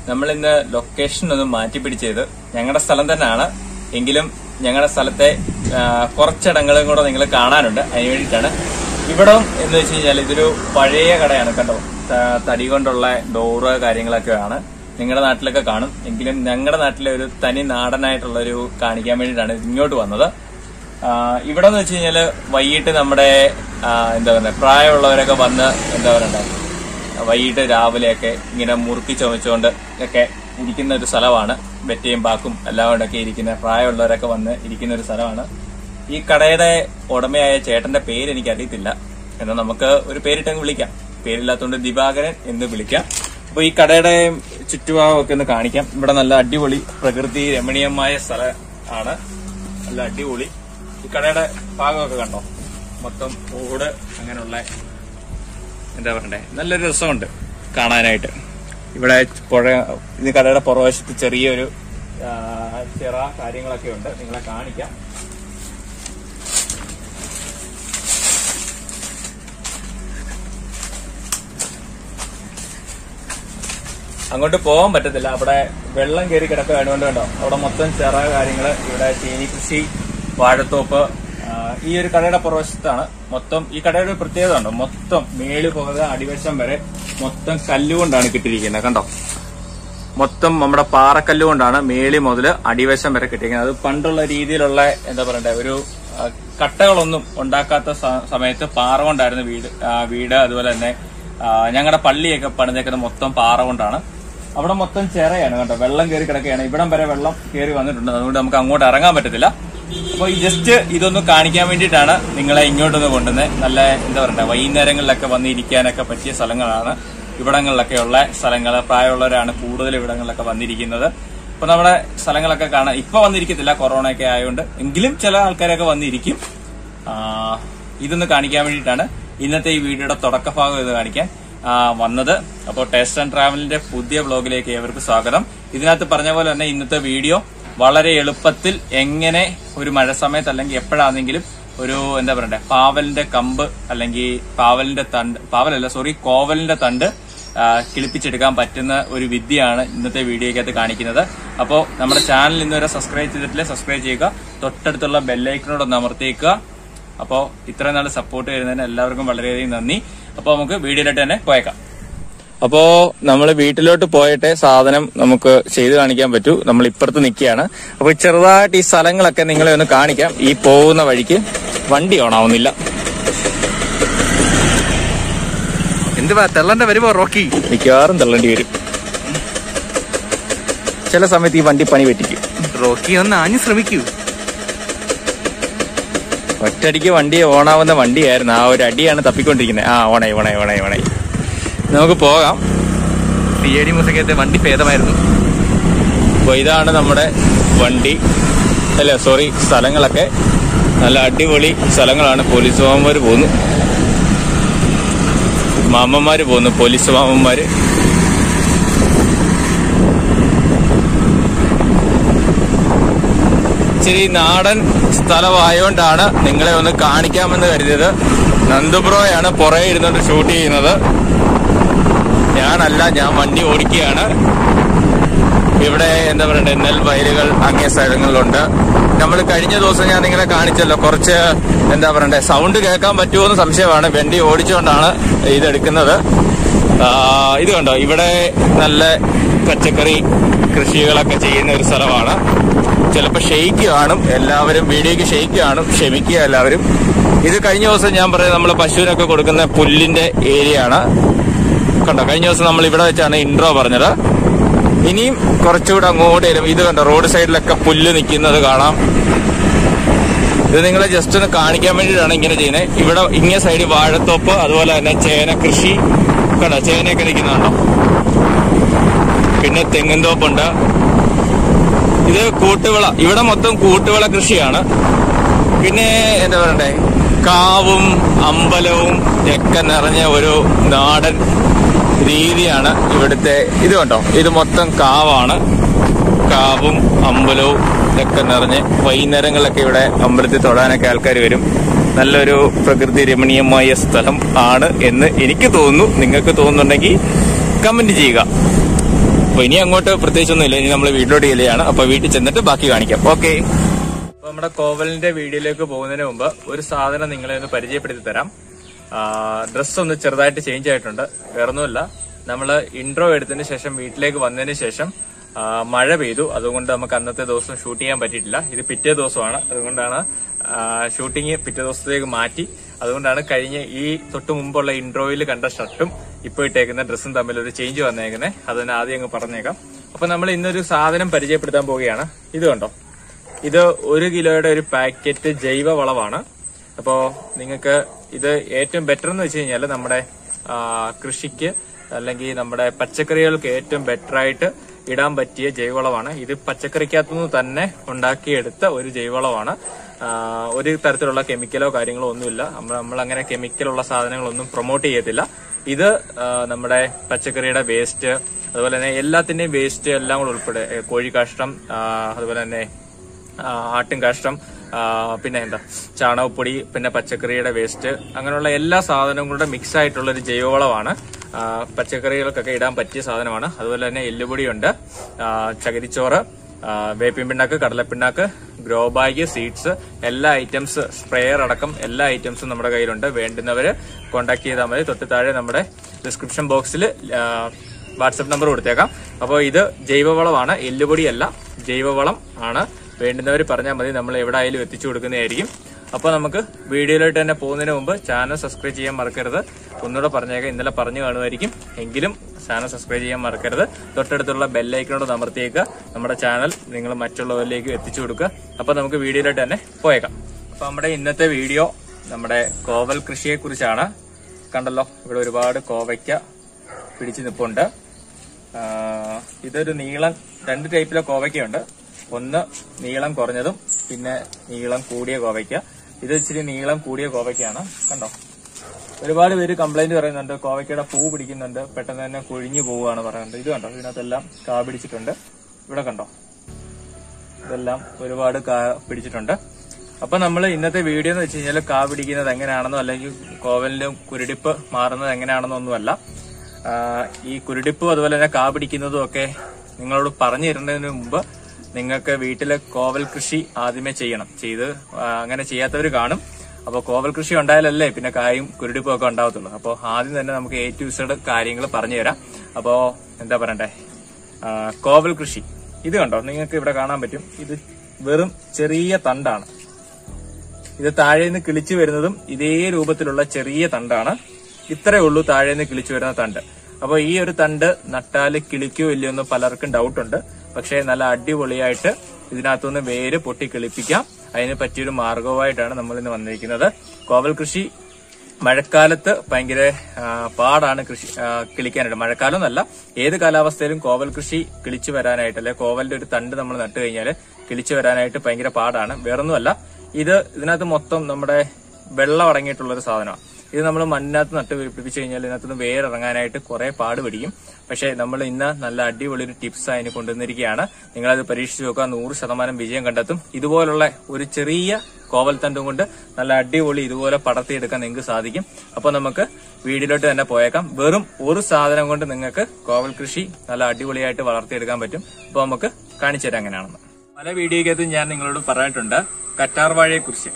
നമ്മൾ ഇന്ന് ലൊക്കേഷൻ ഒന്ന് മാറ്റി പിടിച്ചത് ഞങ്ങളുടെ സ്ഥലം തന്നെയാണ്. എങ്കിലും ഞങ്ങളുടെ സ്ഥലത്തെ കുറച്ചിടങ്ങളും കൂടെ നിങ്ങൾ കാണാനുണ്ട്. അതിന് വേണ്ടിയിട്ടാണ്. ഇവിടം എന്ന് വെച്ച് കഴിഞ്ഞാൽ ഇതൊരു പഴയ കടയാണ്. കണ്ടോ, തടി കൊണ്ടുള്ള ഡോറ് കാര്യങ്ങളൊക്കെയാണ്. നിങ്ങളുടെ നാട്ടിലൊക്കെ കാണും. എങ്കിലും ഞങ്ങളുടെ നാട്ടിലെ ഒരു തനി നാടനായിട്ടുള്ള ഒരു കാണിക്കാൻ വേണ്ടിയിട്ടാണ് ഇങ്ങോട്ട് വന്നത്. ഇവിടെ എന്ന് വെച്ച് കഴിഞ്ഞാല് വൈകിട്ട് നമ്മുടെ എന്താ പറയുക, പ്രായമുള്ളവരൊക്കെ വന്ന് എന്താ പറയണ്ടേ, വൈകിട്ട് രാവിലെയൊക്കെ ഇങ്ങനെ മുറുക്കി ചുമച്ചുകൊണ്ട് ഒക്കെ ഇരിക്കുന്ന ഒരു സ്ഥലമാണ്. വെറ്റയും പാക്കും എല്ലാം കൊണ്ടൊക്കെ ഇരിക്കുന്ന പ്രായമുള്ളവരൊക്കെ വന്ന് ഇരിക്കുന്ന ഒരു സ്ഥലമാണ്. ഈ കടയുടെ ഉടമയായ ചേട്ടന്റെ പേര് എനിക്ക് അറിയത്തില്ല, എന്നാൽ നമുക്ക് ഒരു പേരിട്ടങ്ങ് വിളിക്കാം. പേരില്ലാത്തതുകൊണ്ട് ദിവാകരൻ എന്ന് വിളിക്കാം. അപ്പൊ ഈ കടയുടെ ചുറ്റുഭാഗമൊക്കെ ഒന്ന് കാണിക്കാം. ഇവിടെ നല്ല അടിപൊളി പ്രകൃതി രമണീയമായ സ്ഥലമാണ്. നല്ല അടിപൊളി. ഈ കടയുടെ ഭാഗമൊക്കെ കണ്ടോ, മൊത്തം ഓട് അങ്ങനെയുള്ള എന്താ പറയണ്ടേ, നല്ലൊരു രസമുണ്ട് കാണാനായിട്ട്. ഇവിടെ പുഴ, ഇത് കടയുടെ പുറവശത്ത് ചെറിയൊരു ചിറ കാര്യങ്ങളൊക്കെ ഉണ്ട്. നിങ്ങളെ കാണിക്കാം. അങ്ങോട്ട് പോകാൻ പറ്റത്തില്ല, അവിടെ വെള്ളം കയറി കിടക്കുകയായതുകൊണ്ട് കണ്ടോ, അവിടെ മൊത്തം ചിറ കാര്യങ്ങള്. ഇവിടെ ചീനി കൃഷി, വാഴത്തോപ്പ് ഈ ഒരു കടയുടെ പുറവശത്താണ്. മൊത്തം ഈ കടയുടെ ഒരു പ്രത്യേകത ഉണ്ടോ, മൊത്തം മേളി പോകുന്നത് അടിവശം വരെ മൊത്തം കല്ലുകൊണ്ടാണ് കിട്ടിയിരിക്കുന്നത്. കണ്ടോ, മൊത്തം നമ്മുടെ പാറക്കല്ലുകൊണ്ടാണ് മേളി മുതൽ അടിവശം വരെ കിട്ടിയിരിക്കുന്നത്. അത് പണ്ടുള്ള രീതിയിലുള്ള എന്താ പറയണ്ടേ, ഒരു കട്ടകളൊന്നും ഉണ്ടാക്കാത്ത സമയത്ത് പാറ കൊണ്ടായിരുന്നു വീട്. അതുപോലെ തന്നെ ഞങ്ങളുടെ പള്ളിയൊക്കെ പണിതേക്കുന്നത് മൊത്തം പാറ കൊണ്ടാണ്. അവിടെ മൊത്തം ചിറയാണ്. കണ്ടോ, വെള്ളം കയറി കിടക്കുകയാണ്. ഇവിടം വരെ വെള്ളം കയറി വന്നിട്ടുണ്ട്. അതുകൊണ്ട് നമുക്ക് അങ്ങോട്ട് ഇറങ്ങാൻ പറ്റത്തില്ല. അപ്പൊ ഈ ജസ്റ്റ് ഇതൊന്ന് കാണിക്കാൻ വേണ്ടിയിട്ടാണ് നിങ്ങളെ ഇങ്ങോട്ടൊന്ന് കൊണ്ടുവന്നത്. നല്ല എന്താ പറയണ്ടേ, വൈകുന്നേരങ്ങളിലൊക്കെ വന്ന് ഇരിക്കാനൊക്കെ പറ്റിയ സ്ഥലങ്ങളാണ് ഇവിടങ്ങളിലൊക്കെ ഉള്ള സ്ഥലങ്ങൾ. പ്രായമുള്ളവരാണ് കൂടുതൽ ഇവിടങ്ങളിലൊക്കെ വന്നിരിക്കുന്നത്. അപ്പൊ നമ്മുടെ സ്ഥലങ്ങളൊക്കെ കാണാൻ ഇപ്പൊ വന്നിരിക്കത്തില്ല, കൊറോണയൊക്കെ ആയതുകൊണ്ട്. എങ്കിലും ചില ആൾക്കാരൊക്കെ വന്നിരിക്കും. ഇതൊന്ന് കാണിക്കാൻ വേണ്ടിയിട്ടാണ് ഇന്നത്തെ ഈ വീഡിയോയുടെ തുടക്കഭാഗം ഇത് കാണിക്കാൻ വന്നത്. അപ്പോൾ ടേസ്റ്റ് ആൻഡ് ട്രാവലിന്റെ പുതിയ വ്ലോഗിലേക്ക് ഏവർക്കും സ്വാഗതം. ഇതിനകത്ത് പറഞ്ഞ പോലെ തന്നെ ഇന്നത്തെ വീഡിയോ വളരെ എളുപ്പത്തിൽ എങ്ങനെ ഒരു മഴ സമയത്ത് അല്ലെങ്കിൽ എപ്പോഴാണെങ്കിലും ഒരു എന്താ പറയണ്ടേ, പാവലിന്റെ കമ്പ് അല്ലെങ്കിൽ കോവലിന്റെ തണ്ട് കിളിപ്പിച്ചെടുക്കാൻ പറ്റുന്ന ഒരു വിദ്യയാണ് ഇന്നത്തെ വീഡിയോയ്ക്കകത്ത് കാണിക്കുന്നത്. അപ്പോൾ നമ്മുടെ ചാനൽ ഇന്നുവരെ സബ്സ്ക്രൈബ് ചെയ്തിട്ടില്ലേ, സബ്സ്ക്രൈബ് ചെയ്യുക. തൊട്ടടുത്തുള്ള ബെല്ലൈക്കനോടൊന്ന് അമർത്തിയേക്കുക. അപ്പോൾ ഇത്രയും നാൾ സപ്പോർട്ട് ചെയ്യുന്നതിന് എല്ലാവർക്കും വളരെയധികം നന്ദി. അപ്പോൾ നമുക്ക് വീഡിയോയിലോട്ട് തന്നെ പോയേക്കാം. അപ്പോ നമ്മൾ വീട്ടിലോട്ട് പോയിട്ട് സാധനം നമുക്ക് ചെയ്ത് കാണിക്കാൻ പറ്റൂ. നമ്മൾ ഇപ്പുറത്ത് നിൽക്കുകയാണ്. അപ്പൊ ചെറുതായിട്ട് ഈ സ്ഥലങ്ങളൊക്കെ നിങ്ങളെ ഒന്ന് കാണിക്കാം. ഈ പോകുന്ന വഴിക്ക് വണ്ടി ഓണാവുന്നില്ല. എന്തുവാ തെള്ളണ്ട വരുമ്പോ റോക്കി മിക്കവാറും തെള്ളേണ്ടി വരും. ചില സമയത്ത് ഈ വണ്ടി പണി പറ്റിക്കും. റോക്കി ഒന്ന് ആഞ്ഞു ശ്രമിക്കൂ. ഒറ്റയടിക്ക് വണ്ടി ഓണാവുന്ന വണ്ടിയായിരുന്നു. ആ ഒരു അടിയാണ് തപ്പിക്കൊണ്ടിരിക്കുന്നത്. ഓണായി നമുക്ക് പോകാം. CID മ്യൂസിക്കത്തെ വണ്ടി ഭേദമായിരുന്നു. അപ്പൊ ഇതാണ് നമ്മുടെ വണ്ടി, സ്ഥലങ്ങളൊക്കെ നല്ല അടിപൊളി സ്ഥലങ്ങളാണ്. പോലീസ് മാമന്മാര് പോകുന്നു, പോലീസ് മാമന്മാര്. ഇച്ചിരി നാടൻ സ്ഥലമായോണ്ടാണ് നിങ്ങളെ ഒന്ന് കാണിക്കാമെന്ന് കരുതിയത്. നന്ദുബ്രോയാണ് പുറകെ ഇരുന്നുകൊണ്ട് ഷൂട്ട് ചെയ്യുന്നത്. ഞാനല്ല, ഞാൻ വണ്ടി ഓടിക്കുകയാണ്. ഇവിടെ എന്താ പറയണ്ടേ, നെൽവയലുകൾ അങ്ങേ സ്ഥലങ്ങളിലുണ്ട്. നമ്മൾ കഴിഞ്ഞ ദിവസം ഞാൻ നിങ്ങളെ കാണിച്ചല്ലോ, കുറച്ച് എന്താ പറയണ്ടേ, സൗണ്ട് കേൾക്കാൻ പറ്റുമോ എന്ന് സംശയമാണ്. വണ്ടി ഓടിച്ചുകൊണ്ടാണ് ഇതെടുക്കുന്നത്. ഇത് കണ്ടോ, ഇവിടെ നല്ല പച്ചക്കറി കൃഷികളൊക്കെ ചെയ്യുന്ന ഒരു സ്ഥലമാണ്. ചിലപ്പോൾ ഷെയ്ക്ക് കാണും, എല്ലാവരും വീഡിയോക്ക് ഷെയ്ക്ക് കാണും, ക്ഷമിക്കുക എല്ലാവരും. ഇത് കഴിഞ്ഞ ദിവസം ഞാൻ പറയുന്നത് നമ്മൾ പശുവിനൊക്കെ കൊടുക്കുന്ന പുല്ലിന്റെ ഏരിയ ആണ്. കണ്ടോ, കഴിഞ്ഞ ദിവസം നമ്മൾ ഇവിടെ വെച്ചാണ് ഇൻട്രോ പറഞ്ഞത്. ഇനിയും കുറച്ചുകൂടെ അങ്ങോട്ട് ഇത് കണ്ടോ, റോഡ് സൈഡിലൊക്കെ പുല്ല് നിൽക്കുന്നത് കാണാം. ഇത് നിങ്ങളെ ജസ്റ്റ് ഒന്ന് കാണിക്കാൻ വേണ്ടിയിട്ടാണ് ഇങ്ങനെ ചെയ്യുന്നത്. ഇവിടെ ഇങ്ങനെ സൈഡിൽ വാഴത്തോപ്പ്, അതുപോലെ തന്നെ ചേന കൃഷി കണ്ടോ, ചേനയൊക്കെ നിൽക്കുന്നുണ്ടോ. പിന്നെ തെങ്ങിൻ തോപ്പുണ്ട്. ഇത് കൂട്ടുവിള, ഇവിടെ മൊത്തം കൂട്ടുവിള കൃഷിയാണ്. പിന്നെ എന്താ പറയണ്ടേ, കാവും അമ്പലവും ഒക്കെ നിറഞ്ഞ ഒരു നാടൻ രീതിയാണ് ഇവിടുത്തെ. ഇത് കണ്ടോ, ഇത് മൊത്തം കാവാണ്. കാവും അമ്പലവും ഇതൊക്കെ നിറഞ്ഞ് വൈകുന്നേരങ്ങളിലൊക്കെ ഇവിടെ അമ്പലത്തിൽ തൊഴാനൊക്കെ ആൾക്കാർ വരും. നല്ലൊരു പ്രകൃതി രമണീയമായ സ്ഥലം ആണ് എന്ന് എനിക്ക് തോന്നുന്നു. നിങ്ങൾക്ക് തോന്നുന്നുണ്ടെങ്കിൽ കമന്റ് ചെയ്യുക. അപ്പൊ ഇനി അങ്ങോട്ട് പ്രത്യേകിച്ചൊന്നുമില്ല, ഇനി നമ്മൾ വീട്ടിലോട്ട് ചെല്ലുകയാണ്. അപ്പൊ വീട്ടിൽ ചെന്നിട്ട് ബാക്കി കാണിക്കാം. ഓക്കെ. അപ്പൊ നമ്മുടെ കോവലിന്റെ വീഡിയോയിലേക്ക് പോകുന്നതിന് മുമ്പ് ഒരു സാധനം നിങ്ങളെ ഒന്ന് പരിചയപ്പെടുത്തി തരാം. ഡ്രസ്സ് ഒന്ന് ചെറുതായിട്ട് ചേഞ്ച് ആയിട്ടുണ്ട്. വേറൊന്നുമില്ല, നമ്മള് ഇൻട്രോ എടുത്തതിന് ശേഷം വീട്ടിലേക്ക് വന്നതിന് ശേഷം മഴ പെയ്തു. അതുകൊണ്ട് നമുക്ക് അന്നത്തെ ദിവസം ഷൂട്ട് ചെയ്യാൻ പറ്റിയിട്ടില്ല. ഇത് പിറ്റേ ദിവസമാണ്, അതുകൊണ്ടാണ് ഷൂട്ടിങ് പിറ്റേ ദിവസത്തേക്ക് മാറ്റി. അതുകൊണ്ടാണ് കഴിഞ്ഞ ഈ തൊട്ട് മുമ്പുള്ള ഇൻട്രോയിൽ കണ്ട ഷർട്ടും ഇപ്പൊ ഇട്ടേക്കുന്ന ഡ്രസ്സും തമ്മിൽ ഒരു ചേഞ്ച് വന്നേക്കുന്നത്. അതിന് ആദ്യം അങ്ങ് പറഞ്ഞേക്കാം. അപ്പൊ നമ്മൾ ഇന്നൊരു സാധനം പരിചയപ്പെടുത്താൻ പോവുകയാണ്. ഇത് കണ്ടോ, ഇത് 1 കിലോയുടെ ഒരു പാക്കറ്റ് ജൈവ വളമാണ്. അപ്പോ നിങ്ങൾക്ക് ഇത് ഏറ്റവും ബെറ്റർ എന്ന് വെച്ച് കഴിഞ്ഞാൽ നമ്മുടെ കൃഷിക്ക് അല്ലെങ്കിൽ നമ്മുടെ പച്ചക്കറികൾക്ക് ഏറ്റവും ബെറ്റർ ആയിട്ട് ഇടാൻ പറ്റിയ ജൈവവളമാണ്. ഇത് പച്ചക്കറിക്കകത്തുനിന്ന് തന്നെ ഉണ്ടാക്കിയെടുത്ത ഒരു ജൈവവളമാണ്. ഒരു തരത്തിലുള്ള കെമിക്കലോ കാര്യങ്ങളോ ഒന്നുമില്ല. നമ്മൾ അങ്ങനെ കെമിക്കലുള്ള സാധനങ്ങളൊന്നും പ്രൊമോട്ട് ചെയ്യത്തില്ല. ഇത് നമ്മുടെ പച്ചക്കറിയുടെ വേസ്റ്റ്, അതുപോലെ തന്നെ എല്ലാത്തിന്റെയും വേസ്റ്റ് എല്ലാം കൂടെ ഉൾപ്പെടെ കോഴി കാഷ്ടം, അതുപോലെ തന്നെ ആട്ടിൻ കാഷ്ടം, പിന്നെ ചാണകപ്പൊടി, പിന്നെ പച്ചക്കറിയുടെ വേസ്റ്റ്, അങ്ങനെയുള്ള എല്ലാ സാധനവും കൂടെ മിക്സ് ആയിട്ടുള്ള ഒരു ജൈവവളമാണ്. പച്ചക്കറികൾക്കൊക്കെ ഇടാൻ പറ്റിയ സാധനമാണ്. അതുപോലെ തന്നെ എല്ലുപൊടിയുണ്ട്, ചകിരിച്ചോറ്, വേപ്പിൻ പിണ്ണാക്ക്, കടലപ്പിണ്ണാക്ക്, ഗ്രോ ബാഗ്, സീഡ്സ്, എല്ലാ ഐറ്റംസ്, സ്പ്രേയർ അടക്കം എല്ലാ ഐറ്റംസും നമ്മുടെ കയ്യിലുണ്ട്. വേണ്ടുന്നവര് കോൺടാക്ട് ചെയ്താൽ മതി. തൊട്ട് താഴെ നമ്മുടെ ഡിസ്ക്രിപ്ഷൻ ബോക്സിൽ വാട്സപ്പ് നമ്പർ കൊടുത്തേക്കാം. അപ്പോൾ ഇത് ജൈവവളമാണ്, എല്ലുപൊടിയല്ല, ജൈവവളം ആണ്. വേണ്ടുന്നവർ പറഞ്ഞാൽ മതി, നമ്മൾ എവിടെ ആയാലും എത്തിച്ചു കൊടുക്കുന്നതായിരിക്കും. അപ്പോൾ നമുക്ക് വീഡിയോയിലോട്ട് തന്നെ പോകുന്നതിന് മുമ്പ് ചാനൽ സബ്സ്ക്രൈബ് ചെയ്യാൻ മറക്കരുത്. ഒന്നുകൂടെ പറഞ്ഞേക്കാം, ഇന്നലെ പറഞ്ഞു കാണുമായിരിക്കും, എങ്കിലും ചാനൽ സബ്സ്ക്രൈബ് ചെയ്യാൻ മറക്കരുത്. തൊട്ടടുത്തുള്ള ബെല്ലൈക്കനോട് അമർത്തിയേക്കുക. നമ്മുടെ ചാനൽ നിങ്ങൾ മറ്റുള്ളവരിലേക്ക് എത്തിച്ചു കൊടുക്കുക. അപ്പോൾ നമുക്ക് വീഡിയോയിലോട്ട് തന്നെ പോയേക്കാം. അപ്പൊ നമ്മുടെ ഇന്നത്തെ വീഡിയോ നമ്മുടെ കോവൽ കൃഷിയെ കുറിച്ചാണ്. കണ്ടല്ലോ, ഇവിടെ ഒരുപാട് കോവയ്ക്ക പിടിച്ചു നിൽപ്പുണ്ട്. ഇതൊരു നീളം 2 ടൈപ്പിലെ കോവയ്ക്കയുണ്ട്. ഒന്ന് നീളം കുറഞ്ഞതും പിന്നെ നീളം കൂടിയ കോവയ്ക്ക. ഇത് ഇച്ചിരി നീളം കൂടിയ കോവയ്ക്കാണ്. കണ്ടോ, ഒരുപാട് പേര് കംപ്ലൈന്റ് പറയുന്നുണ്ട്, കോവയ്ക്കയുടെ പൂ പിടിക്കുന്നുണ്ട്, പെട്ടെന്ന് തന്നെ കൊഴിഞ്ഞു പോവുകയാണ് പറയുന്നത്. ഇത് കണ്ടോ, ഇതിനകത്തെല്ലാം കാ പിടിച്ചിട്ടുണ്ട്. ഇവിടെ കണ്ടോ, ഇതെല്ലാം ഒരുപാട് കാ പിടിച്ചിട്ടുണ്ട്. അപ്പൊ നമ്മൾ ഇന്നത്തെ വീഡിയോ എന്ന് വെച്ച് കഴിഞ്ഞാൽ കാ പിടിക്കുന്നത് എങ്ങനെയാണെന്നോ അല്ലെങ്കിൽ കോവലിലും കുരുടിപ്പ് മാറുന്നത് എങ്ങനെയാണെന്നോ ഒന്നുമല്ല. ഈ കുരുടിപ്പും അതുപോലെ തന്നെ കാ പിടിക്കുന്നതും ഒക്കെ നിങ്ങളോട് പറഞ്ഞു തരുന്നതിന് മുമ്പ് നിങ്ങൾക്ക് വീട്ടിലെ കോവൽ കൃഷി ആദ്യമേ ചെയ്യണം. അങ്ങനെ ചെയ്യാത്തവർ കാണും. അപ്പോൾ കോവൽ കൃഷി ഉണ്ടായാലല്ലേ പിന്നെ കായും കുരുടിപ്പും ഒക്കെ ഉണ്ടാവത്തുള്ളൂ. അപ്പോൾ ആദ്യം തന്നെ നമുക്ക് A to Z കാര്യങ്ങൾ പറഞ്ഞു തരാം. അപ്പോ എന്താ പറയണ്ടേ, കോവൽ കൃഷി ഇത് കണ്ടോ, നിങ്ങൾക്ക് ഇവിടെ കാണാൻ പറ്റും. ഇത് വെറും ചെറിയ തണ്ടാണ്. ഇത് താഴേന്ന് കിളിച്ചു വരുന്നതും ഇതേ രൂപത്തിലുള്ള ചെറിയ തണ്ടാണ്. ഇത്രയേ ഉള്ളൂ താഴേന്ന് കിളിച്ചു വരുന്ന തണ്ട്. അപ്പൊ ഈ ഒരു തണ്ട് നട്ടാല് കിളിക്കോ ഇല്ലയോ എന്ന് പലർക്കും ഡൗട്ടുണ്ട്. പക്ഷെ നല്ല അടിപൊളിയായിട്ട് ഇതിനകത്തുനിന്ന് വേര് പൊട്ടി കിളിപ്പിക്കാം. അതിന് പറ്റിയൊരു മാർഗവുമായിട്ടാണ് നമ്മൾ ഇന്ന് വന്നിരിക്കുന്നത്. കോവൽ കൃഷി മഴക്കാലത്ത് ഭയങ്കര പാടാണ് കിളിക്കാനായിട്ട്. മഴക്കാലം എന്നല്ല, ഏത് കാലാവസ്ഥയിലും കോവൽ കൃഷി കിളിച്ചു വരാനായിട്ട്, അല്ലെ കോവലിന്റെ ഒരു തണ്ട് നമ്മൾ നട്ടു കഴിഞ്ഞാൽ കിളിച്ചു വരാനായിട്ട് ഭയങ്കര പാടാണ്. വേറൊന്നുമല്ല, ഇതിനകത്ത് മൊത്തം നമ്മുടെ വെള്ളം അടങ്ങിയിട്ടുള്ള ഒരു സാധനമാണ്. ഇത് നമ്മൾ മണ്ണിനകത്ത് നട്ട് പിടിപ്പിച്ചു കഴിഞ്ഞാൽ ഇതിനകത്തുനിന്ന് വേരിറങ്ങാനായിട്ട് കുറെ പാട് പിടിക്കും. പക്ഷെ നമ്മൾ ഇന്ന് നല്ല അടിപൊളി ഒരു ടിപ്സ് അതിന് കൊണ്ടുവന്നിരിക്കുകയാണ്. നിങ്ങളത് പരീക്ഷിച്ച് നോക്കുക, 100% വിജയം കണ്ടെത്തും. ഇതുപോലുള്ള ഒരു ചെറിയ കോവൽ തണ്ടും കൊണ്ട് നല്ല അടിപൊളി ഇതുപോലെ പടർത്തിയെടുക്കാൻ നിങ്ങൾക്ക് സാധിക്കും. അപ്പൊ നമുക്ക് വീഡിയോയിലോട്ട് തന്നെ പോയേക്കാം. വെറും ഒരു സാധനം കൊണ്ട് നിങ്ങൾക്ക് കോവൽ കൃഷി നല്ല അടിപൊളിയായിട്ട് വളർത്തിയെടുക്കാൻ പറ്റും. അപ്പൊ നമുക്ക് കാണിച്ചു തരാം എങ്ങനെയാണെന്ന്. പല വീഡിയോയ്ക്കകത്ത് ഞാൻ നിങ്ങളോട് പറഞ്ഞിട്ടുണ്ട് കറ്റാർ വാഴയെ കുറിച്ച്.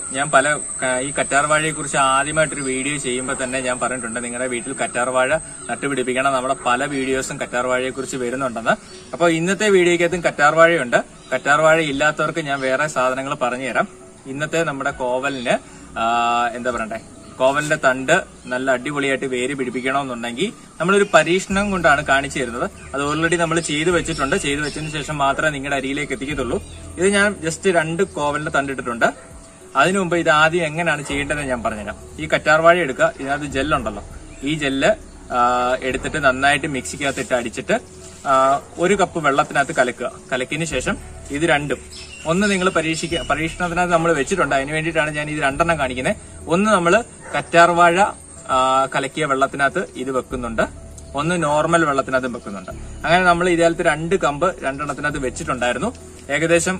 ഈ കറ്റാർ വാഴയെ കുറിച്ച് ആദ്യമായിട്ടൊരു വീഡിയോ ചെയ്യുമ്പോൾ തന്നെ ഞാൻ പറഞ്ഞിട്ടുണ്ട്, നിങ്ങളുടെ വീട്ടിൽ കറ്റാർ വാഴ നട്ടുപിടിപ്പിക്കണം. നമ്മുടെ പല വീഡിയോസും കറ്റാർ വാഴയെ കുറിച്ച് വരുന്നുണ്ടെന്ന്. അപ്പൊ ഇന്നത്തെ വീഡിയോയ്ക്കകത്തും കറ്റാർ വാഴയുണ്ട്. കറ്റാർ വാഴ ഇല്ലാത്തവർക്ക് ഞാൻ വേറെ സാധനങ്ങൾ പറഞ്ഞുതരാം. ഇന്നത്തെ നമ്മുടെ കോവലിന് എന്താ പറയണ്ടേ, കോവലിന്റെ തണ്ട് നല്ല അടിപൊളിയായിട്ട് വേര് പിടിപ്പിക്കണമെന്നുണ്ടെങ്കിൽ നമ്മളൊരു പരീക്ഷണം കൊണ്ടാണ് കാണിച്ചു തരുന്നത്. അത് ഓൾറെഡി നമ്മൾ ചെയ്തു വെച്ചിട്ടുണ്ട്. ചെയ്തു വെച്ചതിന് ശേഷം മാത്രമേ നിങ്ങളുടെ അരിയിലേക്ക് എത്തിക്കത്തുള്ളൂ. ഇത് ഞാൻ ജസ്റ്റ് 2 കോവലിന്റെ തണ്ടിട്ടിട്ടുണ്ട്. അതിനു മുമ്പ് ഇത് ആദ്യം എങ്ങനെയാണ് ചെയ്യേണ്ടതെന്ന് ഞാൻ പറഞ്ഞുതരാം. ഈ കറ്റാർ വാഴ എടുക്കുക. ഇതിനകത്ത് ജെല്ലുണ്ടല്ലോ, ഈ ജെല്ല് എടുത്തിട്ട് നന്നായിട്ട് മിക്സിക്കകത്തിട്ട് അടിച്ചിട്ട് 1 കപ്പ് വെള്ളത്തിനകത്ത് കലക്കിയതിന് ശേഷം ഇത് രണ്ടും ഒന്ന് നിങ്ങൾ പരീക്ഷണത്തിനകത്ത് നമ്മൾ വെച്ചിട്ടുണ്ട്. അതിന് വേണ്ടിയിട്ടാണ് ഞാൻ ഇത് 2 കാണിക്കുന്നത്. ഒന്ന് നമ്മൾ കറ്റാർ വാഴ കലക്കിയ വെള്ളത്തിനകത്ത് ഇത് വെക്കുന്നുണ്ട്, ഒന്ന് നോർമൽ വെള്ളത്തിനകത്തും വെക്കുന്നുണ്ട്. അങ്ങനെ നമ്മൾ ഇതിനകത്ത് 2 കമ്പ് 2 വെച്ചിട്ടുണ്ടായിരുന്നു. ഏകദേശം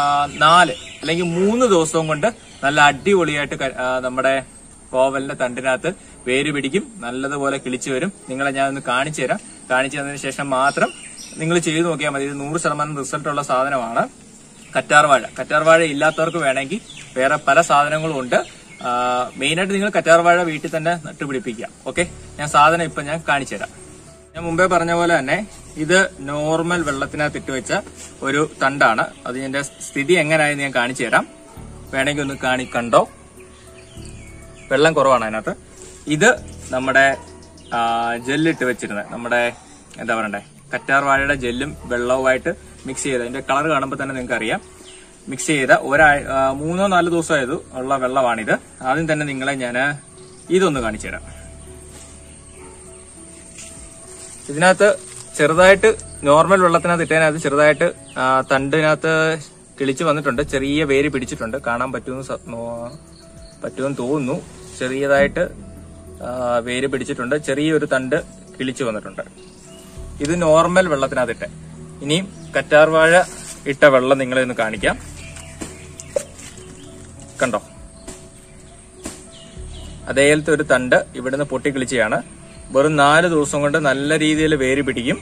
4 അല്ലെങ്കിൽ 3 ദിവസവും കൊണ്ട് നല്ല അടിപൊളിയായിട്ട് നമ്മുടെ കോവലിന്റെ തണ്ടിനകത്ത് വേര് പിടിക്കും, നല്ലതുപോലെ കിളിച്ചു വരും. നിങ്ങളെ ഞാൻ ഒന്ന് കാണിച്ചു തരാം. കാണിച്ചു തന്നതിന് ശേഷം മാത്രം നിങ്ങൾ ചെയ്തു നോക്കിയാൽ മതി. ഇത് 100% റിസൾട്ട് ഉള്ള സാധനമാണ് കറ്റാർവാഴ. കറ്റാർവാഴ ഇല്ലാത്തവർക്ക് വേണമെങ്കിൽ വേറെ പല സാധനങ്ങളും ഉണ്ട്. മെയിനായിട്ട് നിങ്ങൾ കറ്റാർവാഴ വീട്ടിൽ തന്നെ നട്ടുപിടിപ്പിക്കുക. ഓക്കെ, ഞാൻ സാധനം ഇപ്പൊ ഞാൻ കാണിച്ചു തരാം. ഞാൻ മുമ്പേ പറഞ്ഞ പോലെ തന്നെ ഇത് നോർമൽ വെള്ളത്തിനകത്ത് ഇട്ട് വെച്ച ഒരു തണ്ടാണ്. അത് ഇതിന്റെ സ്ഥിതി എങ്ങനെയായെന്ന് ഞാൻ കാണിച്ചു തരാം. വേണമെങ്കിൽ ഒന്ന് കണ്ടോ. വെള്ളം കുറവാണ് അതിനകത്ത്. ഇത് നമ്മുടെ ജെല്ലിട്ട് വെച്ചിരുന്നത്, നമ്മുടെ എന്താ പറയണ്ടേ, കറ്റാർവാഴയുടെ ജെല്ലും വെള്ളവുമായിട്ട് മിക്സ് ചെയ്ത്, അതിന്റെ കളർ കാണുമ്പോൾ തന്നെ നിങ്ങൾക്ക് അറിയാം, മിക്സ് ചെയ്ത 3-4 ദിവസമായത് ഉള്ള വെള്ളമാണിത്. ആദ്യം തന്നെ നിങ്ങളെ ഞാൻ ഇതൊന്ന് കാണിച്ചു തരാം. ഇതിനകത്ത് ചെറുതായിട്ട് നോർമൽ വെള്ളത്തിനകത്ത് ഇട്ടതിനകത്ത് ചെറുതായിട്ട് തണ്ടിനകത്ത് കിളിച്ചു വന്നിട്ടുണ്ട്. ചെറിയ വേര് പിടിച്ചിട്ടുണ്ട്. കാണാൻ പറ്റുമെന്ന് തോന്നുന്നു. ചെറിയതായിട്ട് വേര് പിടിച്ചിട്ടുണ്ട്. ചെറിയൊരു തണ്ട് കിളിച്ചു വന്നിട്ടുണ്ട്. ഇത് നോർമൽ വെള്ളത്തിനകത്തിട്ട്. ഇനിയും കറ്റാർവാഴ ഇട്ട വെള്ളം നിങ്ങളെ ഒന്ന് കാണിക്കാം. കണ്ടോ, അതേലത്തെ ഒരു തണ്ട് ഇവിടുന്ന് പൊട്ടിക്കിളിച്ചാണ്. വെറും 4 ദിവസം കൊണ്ട് നല്ല രീതിയിൽ വേര് പിടിക്കും.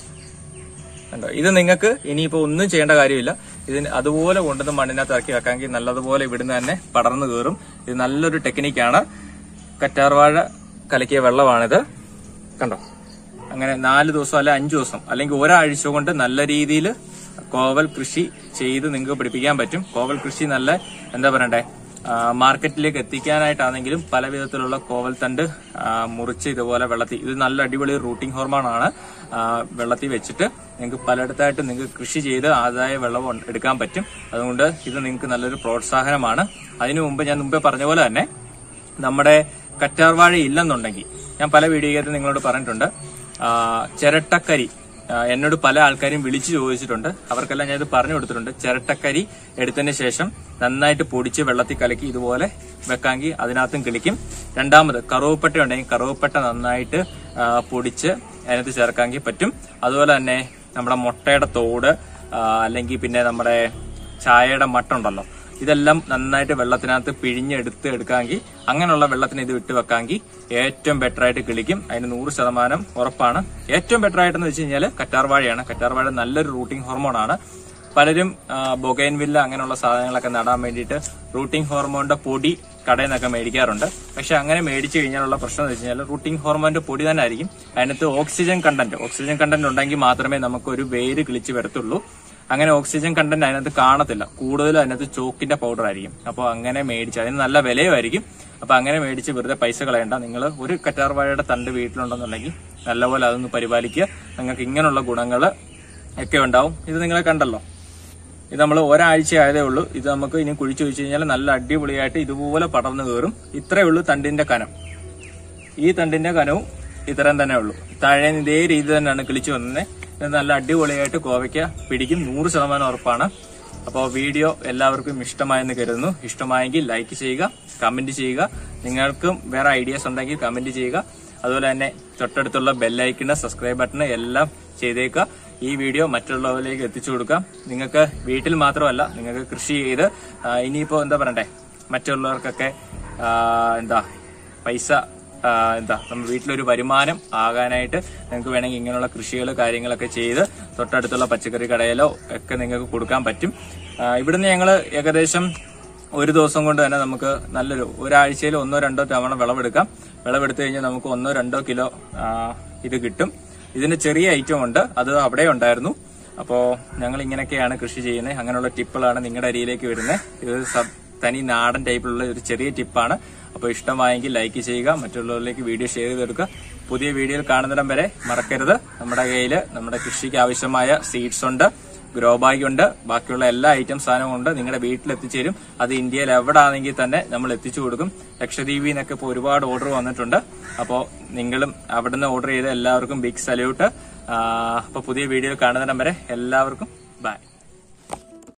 കണ്ടോ, ഇത് നിങ്ങൾക്ക് ഇനിയിപ്പോ ഒന്നും ചെയ്യേണ്ട കാര്യമില്ല. ഇതിന് അതുപോലെ കൊണ്ടുവന്ന് മണ്ണിനകത്ത് ഇറക്കി വെക്കാമെങ്കിൽ നല്ലതുപോലെ ഇവിടുന്ന് തന്നെ പടർന്നു കയറും. ഇത് നല്ലൊരു ടെക്നിക്കാണ്. കറ്റാർവാഴ കലക്കിയ വെള്ളമാണിത്. കണ്ടോ, അങ്ങനെ 4 ദിവസം അല്ലെ 5 ദിവസം അല്ലെങ്കിൽ ഒരാഴ്ച കൊണ്ട് നല്ല രീതിയിൽ കോവൽ കൃഷി ചെയ്ത് നിങ്ങൾക്ക് പിടിപ്പിക്കാൻ പറ്റും. കോവൽ കൃഷി നല്ല എന്താ പറയണ്ടേ, മാർക്കറ്റിലേക്ക് എത്തിക്കാനായിട്ടാണെങ്കിലും പല വിധത്തിലുള്ള കോവൽ തണ്ട് മുറിച്ച് ഇതുപോലെ വെള്ളത്തിൽ, ഇത് നല്ല അടിപൊളി റൂട്ടിംഗ് ഹോർമോൺ ആണ്. വെള്ളത്തിൽ വെച്ചിട്ട് നിങ്ങൾക്ക് പലയിടത്തായിട്ട് നിങ്ങൾക്ക് കൃഷി ചെയ്ത് ആദായ വിളവ് എടുക്കാൻ പറ്റും. അതുകൊണ്ട് ഇത് നിങ്ങൾക്ക് നല്ലൊരു പ്രോത്സാഹനമാണ്. അതിനു മുമ്പ് ഞാൻ മുമ്പേ പറഞ്ഞ പോലെ തന്നെ നമ്മുടെ കറ്റാർവാഴ ഇല്ലെന്നുണ്ടെങ്കിൽ, ഞാൻ പല വീഡിയോയിൽ നിങ്ങളോട് പറഞ്ഞിട്ടുണ്ട്, ചിരട്ടക്കരി എന്നോട് പല ആൾക്കാരും വിളിച്ചു ചോദിച്ചിട്ടുണ്ട്. അവർക്കെല്ലാം ഞാൻ ഇത് പറഞ്ഞു കൊടുത്തിട്ടുണ്ട്. ചിരട്ടക്കരി എടുത്തതിന് ശേഷം നന്നായിട്ട് പൊടിച്ച് വെള്ളത്തിൽ കലക്കി ഇതുപോലെ വെക്കാമെങ്കിൽ അതിനകത്തും കിളിക്കും. രണ്ടാമത് കറുവപ്പട്ട ഉണ്ടെങ്കിൽ കറുവപ്പട്ട നന്നായിട്ട് പൊടിച്ച് അതിനകത്ത് ചേർക്കാമെങ്കിൽ പറ്റും. അതുപോലെ തന്നെ നമ്മുടെ മുട്ടയുടെ തോട് അല്ലെങ്കിൽ പിന്നെ നമ്മുടെ ചായയുടെ മട്ട ഉണ്ടല്ലോ, ഇതെല്ലാം നന്നായിട്ട് വെള്ളത്തിനകത്ത് എടുക്കാമെങ്കിൽ അങ്ങനെയുള്ള വെള്ളത്തിന് ഇത് വിട്ട് വെക്കാമെങ്കിൽ ഏറ്റവും ബെറ്റർ ആയിട്ട് കിളിക്കും. അതിന് 100% ഉറപ്പാണ്. ഏറ്റവും ബെറ്റർ ആയിട്ടെന്ന് വെച്ച് കഴിഞ്ഞാൽ കറ്റാർവാഴയാണ്. കറ്റാർവാഴ നല്ലൊരു റൂട്ടിംഗ് ഹോർമോൺ ആണ്. പലരും ബൊഗൈൻവില്ല അങ്ങനെയുള്ള സാധനങ്ങളൊക്കെ നടാൻ വേണ്ടിയിട്ട് റൂട്ടിംഗ് ഹോർമോണിന്റെ പൊടി കടയിൽ നിന്നൊക്കെ മേടിക്കാറുണ്ട്. പക്ഷെ അങ്ങനെ മേടിച്ചു കഴിഞ്ഞാലുള്ള പ്രശ്നം എന്ന് വെച്ച് കഴിഞ്ഞാൽ റൂട്ടിംഗ് ഹോർമോണിന്റെ പൊടി തന്നെ ആയിരിക്കും. അതിനകത്ത് ഓക്സിജൻ കണ്ടന്റ് ഉണ്ടെങ്കിൽ മാത്രമേ നമുക്കൊരു വേര് കിളിച്ച് വരത്തുള്ളൂ. അങ്ങനെ ഓക്സിജൻ കണ്ടന്റ് അതിനകത്ത് കാണത്തില്ല. കൂടുതലും അതിനകത്ത് ചോക്കിന്റെ പൗഡർ ആയിരിക്കും. അപ്പോൾ അങ്ങനെ മേടിച്ച്, അതിന് നല്ല വിലയുമായിരിക്കും. അപ്പൊ അങ്ങനെ മേടിച്ച് വെറുതെ പൈസ കളയണ്ട. നിങ്ങൾ ഒരു കറ്റാർവാഴയുടെ തണ്ട് വീട്ടിലുണ്ടെന്നുണ്ടെങ്കിൽ നല്ലപോലെ അതൊന്ന് പരിപാലിക്കുക. നിങ്ങൾക്ക് ഇങ്ങനെയുള്ള ഗുണങ്ങൾ ഒക്കെ ഉണ്ടാവും. ഇത് നിങ്ങളെ കണ്ടല്ലോ, ഇത് നമ്മൾ ഒരാഴ്ച ആയതേ ഉള്ളൂ. ഇത് നമുക്ക് ഇനി കുഴിച്ചു വെച്ച് കഴിഞ്ഞാൽ നല്ല അടിപൊളിയായിട്ട് ഇതുപോലെ പടർന്നു കയറും. ഇത്രയേ ഉള്ളൂ തണ്ടിന്റെ കനം. ഈ തണ്ടിന്റെ കനവും ഇത്രയും തന്നെ ഉള്ളൂ. താഴെ ഇതേ രീതി തന്നെയാണ് കിളിച്ചു വന്നത്. നല്ല അടിപൊളിയായിട്ട് കോവയ്ക്ക പിടിക്കും. 100% ഉറപ്പാണ്. അപ്പോൾ വീഡിയോ എല്ലാവർക്കും ഇഷ്ടമായെന്ന് കരുതുന്നു. ഇഷ്ടമായെങ്കിൽ ലൈക്ക് ചെയ്യുക, കമന്റ് ചെയ്യുക. നിങ്ങൾക്കും വേറെ ഐഡിയാസ് ഉണ്ടെങ്കിൽ കമന്റ് ചെയ്യുക. അതുപോലെ തന്നെ തൊട്ടടുത്തുള്ള ബെല്ലൈക്കണ്, സബ്സ്ക്രൈബ് ബട്ടണ് എല്ലാം ചെയ്തേക്കുക. ഈ വീഡിയോ മറ്റുള്ളവരിലേക്ക് എത്തിച്ചു കൊടുക്കാം. നിങ്ങൾക്ക് വീട്ടിൽ മാത്രമല്ല, നിങ്ങൾക്ക് കൃഷി ചെയ്ത് ഇനിയിപ്പോ എന്താ പറയണ്ടേ, മറ്റുള്ളവർക്കൊക്കെ പൈസ നമ്മുടെ വീട്ടിലൊരു വരുമാനം ആകാനായിട്ട് നിങ്ങൾക്ക് വേണമെങ്കിൽ ഇങ്ങനെയുള്ള കൃഷികൾ കാര്യങ്ങളൊക്കെ ചെയ്ത് തൊട്ടടുത്തുള്ള പച്ചക്കറി കടയിലോ ഒക്കെ നിങ്ങൾക്ക് കൊടുക്കാൻ പറ്റും. ഇവിടുന്ന് ഞങ്ങൾ ഏകദേശം ഒരു ദിവസം കൊണ്ട് തന്നെ നമുക്ക് നല്ലൊരു ഒരാഴ്ചയിൽ 1-2 തവണ വിളവെടുക്കാം. വിളവെടുത്തു കഴിഞ്ഞാൽ നമുക്ക് 1-2 കിലോ ഇത് കിട്ടും. ഇതിന്റെ ചെറിയ ഐറ്റം ഉണ്ട്, അത് അവിടെ ഉണ്ടായിരുന്നു. അപ്പോൾ ഞങ്ങൾ ഇങ്ങനെയൊക്കെയാണ് കൃഷി ചെയ്യുന്നത്. അങ്ങനെയുള്ള ടിപ്പുകളാണ് നിങ്ങളുടെ അരിയിലേക്ക് വരുന്നത്. ഇത് തനി നാടൻ ടൈപ്പിലുള്ള ഒരു ചെറിയ ടിപ്പാണ്. അപ്പോൾ ഇഷ്ടമായെങ്കിൽ ലൈക്ക് ചെയ്യുക, മറ്റുള്ളവരിലേക്ക് വീഡിയോ ഷെയർ ചെയ്തെടുക്കുക. പുതിയ വീഡിയോയിൽ കാണുന്നിടം വരെ മറക്കരുത്, നമ്മുടെ കയ്യിൽ നമ്മുടെ കൃഷിക്ക് ആവശ്യമായ സീഡ്സ് ഉണ്ട്, ഗ്രോ ബാഗ് ഉണ്ട്, ബാക്കിയുള്ള എല്ലാ ഐറ്റം സാധനവും ഉണ്ട്. നിങ്ങളുടെ വീട്ടിൽ എത്തിച്ചേരും. അത് ഇന്ത്യയിൽ എവിടെ ആണെങ്കിൽ തന്നെ നമ്മൾ എത്തിച്ചു കൊടുക്കും. ലക്ഷദ്വീപിൽ നിന്നൊക്കെ ഇപ്പോൾ ഒരുപാട് ഓർഡർ വന്നിട്ടുണ്ട്. അപ്പോൾ നിങ്ങളും അവിടുന്ന് ഓർഡർ ചെയ്ത എല്ലാവർക്കും ബിഗ് സല്യൂട്ട്. അപ്പോൾ പുതിയ വീഡിയോയിൽ കാണുന്നിടം വരെ എല്ലാവർക്കും ബൈ.